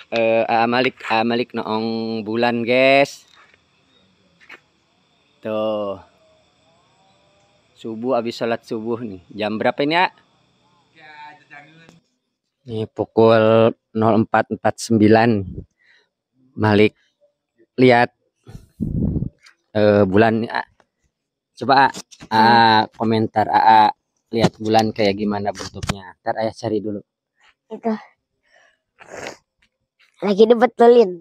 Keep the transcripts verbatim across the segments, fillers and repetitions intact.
eh uh, Malik uh, Malik noong bulan, guys. Tuh. Subuh habis sholat subuh nih. Jam berapa ini, ya? Ini pukul nol empat empat puluh sembilan. Malik lihat uh, bulan, ya. Coba uh, komentar A A lihat bulan kayak gimana bentuknya. Ntar ayah cari dulu. Itu lagi dibetulin.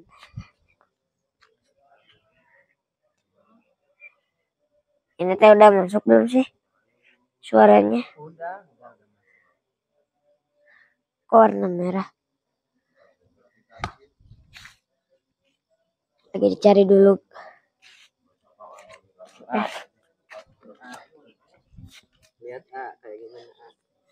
Ini teh udah masuk belum sih suaranya? Udah. Kok warna merah? Lagi dicari dulu. Ah. Lihat ah, kayak gimana. Ah.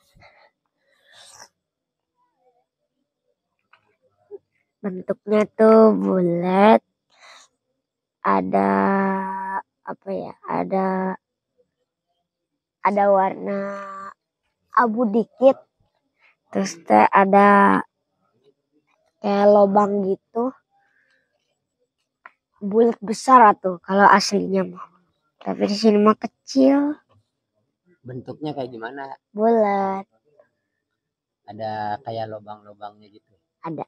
Bentuknya tuh bulat. Ada apa ya? Ada ada warna abu dikit. Terus teh ada kayak lubang gitu. Bulat besar tuh kalau aslinya mah. Tapi di sini mah kecil. Bentuknya kayak gimana? Bulat. Ada kayak lubang-lubangnya gitu. Ada.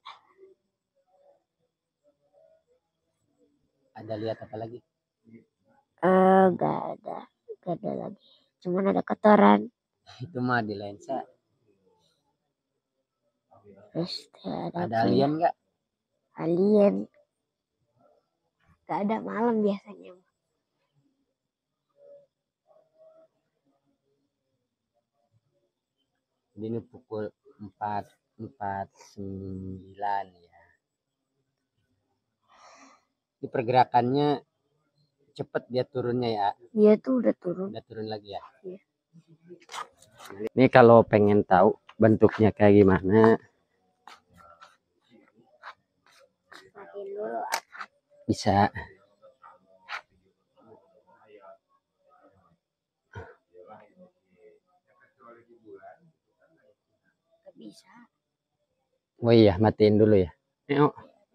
Ada lihat apa lagi? Eh, gak ada, gak ada lagi. Cuman ada kotoran. Itu mah di lensa. Terus ada, ada alien nggak? Alien. Gak ada, malam biasanya. Ini pukul empat empat puluh sembilan ya. Ini pergerakannya cepet dia turunnya, ya. Iya tuh udah turun. Udah turun lagi, ya. Iya. Ini kalau pengen tahu bentuknya kayak gimana, matiin dulu. Bisa. Gak bisa. Oh iya, matiin dulu ya. Yuk.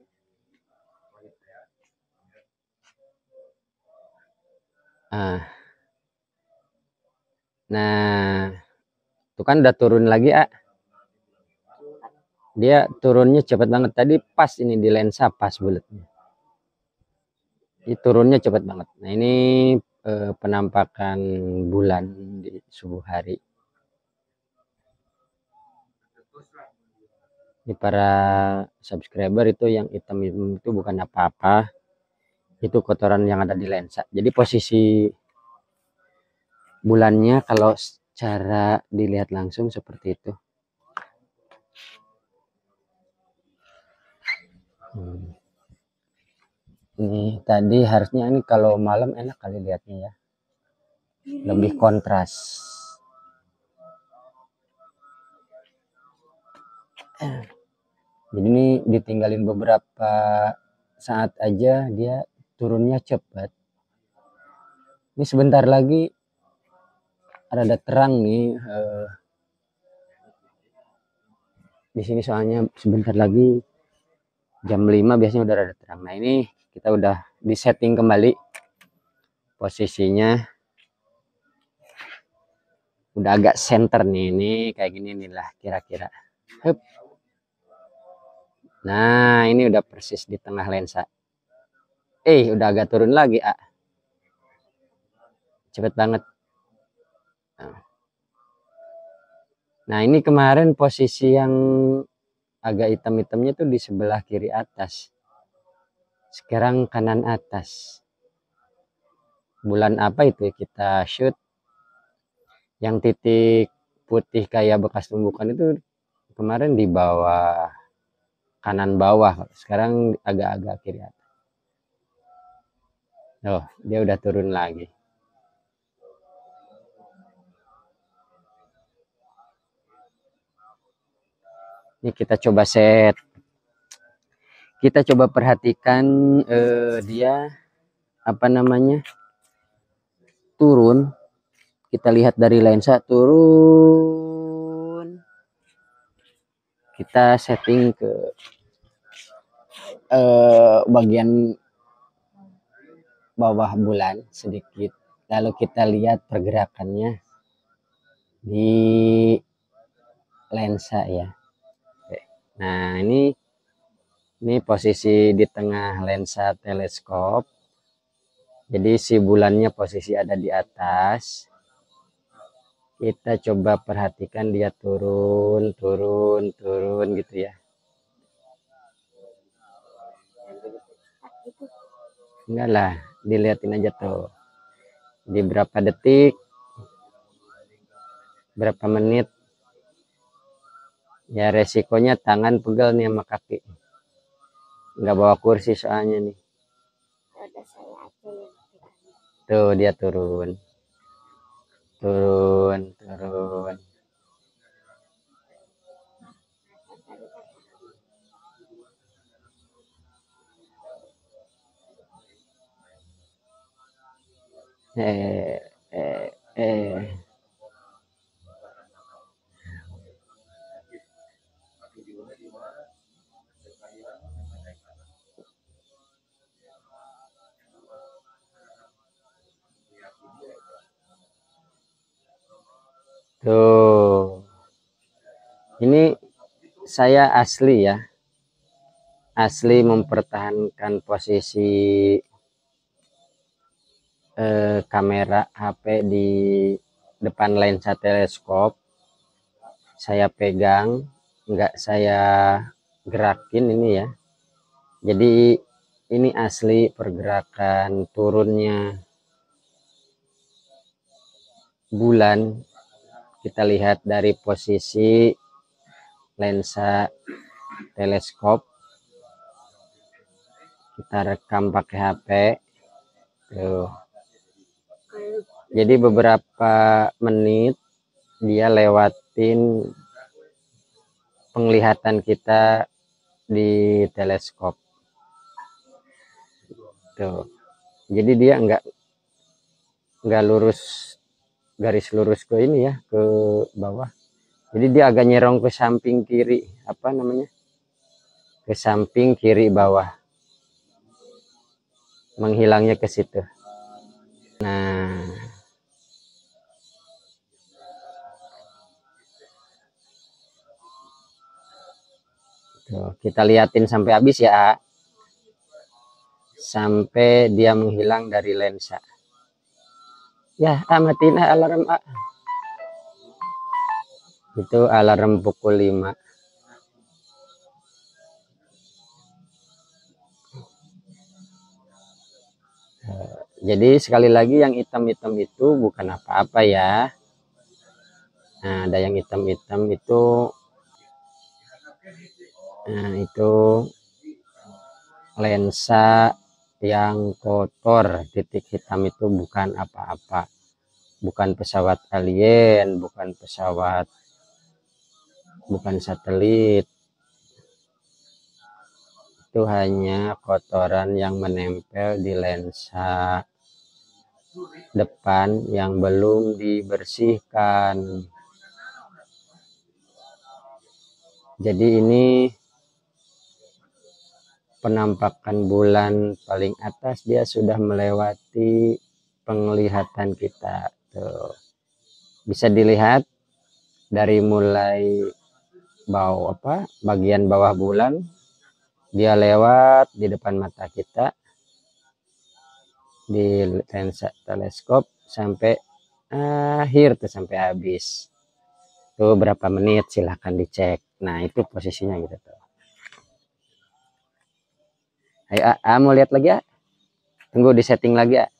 Ah. Nah, itu kan udah turun lagi, ah. Dia turunnya cepet banget. Tadi pas ini di lensa pas bulatnya. Ini turunnya cepet banget. Nah, ini eh, penampakan bulan di subuh hari. Ini para subscriber itu yang hitam-hitam itu bukan apa-apa. Itu kotoran yang ada di lensa. Jadi posisi bulannya kalau secara dilihat langsung seperti itu. Hmm. Ini tadi harusnya ini kalau malam enak kali lihatnya, ya. Lebih kontras. Jadi ini ditinggalin beberapa saat aja dia turunnya cepat. Ini sebentar lagi ada terang nih. Eh, di sini soalnya sebentar lagi jam lima biasanya udah ada terang. Nah, ini kita udah di setting kembali posisinya. Udah agak center nih, ini kayak gini nih lah kira-kira. Nah, ini udah persis di tengah lensa. Eh, udah agak turun lagi, ah. Cepet banget. Nah, ini kemarin posisi yang agak hitam-hitamnya tuh di sebelah kiri atas. Sekarang kanan atas. Bulan apa itu kita shoot? Yang titik putih kayak bekas tumbukan itu kemarin di bawah, kanan bawah. Sekarang agak-agak kiri atas. Oh, dia udah turun lagi. Ini kita coba set. Kita coba perhatikan eh, dia apa namanya turun. Kita lihat dari lensa turun. Kita setting ke eh, bagian bawah bulan sedikit. Lalu kita lihat pergerakannya di lensa ya. Nah, ini ini posisi di tengah lensa teleskop. Jadi si bulannya posisi ada di atas. Kita coba perhatikan dia turun, turun, turun gitu ya. Enggak lah, dilihatin aja tuh. Di berapa detik, berapa menit. Ya resikonya tangan pegel nih sama kaki. Nggak bawa kursi soalnya nih. Tuh dia turun. Turun, turun. Eh, eh, eh. Tuh. Ini saya asli ya. Asli mempertahankan posisi eh, kamera H P di depan lensa teleskop. Saya pegang, nggak saya gerakin ini ya. Jadi ini asli pergerakan turunnya bulan. Kita lihat dari posisi lensa teleskop. Kita rekam pakai H P. Tuh. Jadi beberapa menit dia lewatin penglihatan kita di teleskop. Tuh. Jadi dia enggak enggak lurus garis lurus ke ini ya, ke bawah. Jadi dia agak nyerong ke samping kiri, apa namanya? Ke samping kiri bawah. Menghilangnya ke situ. Nah, tuh, kita liatin sampai habis ya. Sampai dia menghilang dari lensa. Ya, ah, matiin ah, alarm ah. Itu alarm pukul lima. Jadi sekali lagi yang hitam-hitam itu bukan apa-apa ya. Nah, ada yang hitam-hitam itu nah itu lensa yang kotor. Titik hitam itu bukan apa-apa. Bukan pesawat alien, bukan pesawat, bukan satelit. Itu hanya kotoran yang menempel di lensa depan yang belum dibersihkan. Jadi ini penampakan bulan paling atas, dia sudah melewati penglihatan kita. Tuh. Bisa dilihat dari mulai bawah apa bagian bawah bulan dia lewat di depan mata kita di lensa teleskop sampai akhir tuh, sampai habis. Tuh berapa menit silahkan dicek. Nah itu posisinya gitu tuh. Ayo ah, ah, mau lihat lagi ya? Tunggu di setting lagi ya.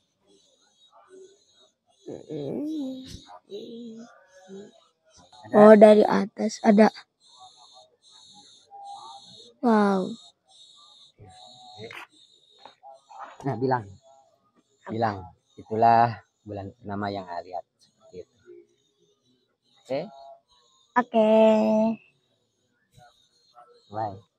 Oh dari atas ada. Wow. Nah bilang, bilang itulah bulan purnama yang saya lihat seperti itu. Oke? Oke. Bye.